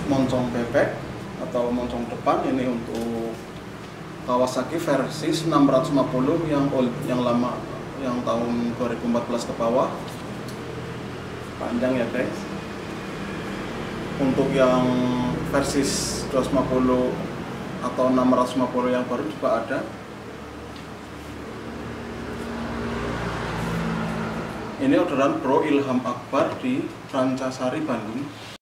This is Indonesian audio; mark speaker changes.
Speaker 1: moncong bebek atau moncong depan. Ini untuk Kawasaki versi 650 yang lama, yang tahun 2014 ke bawah. Panjang ya guys. Untuk yang versi 250 atau 650 yang baru juga ada. Ini orderan Bro Ilham Akbar di Rancasari, Bandung.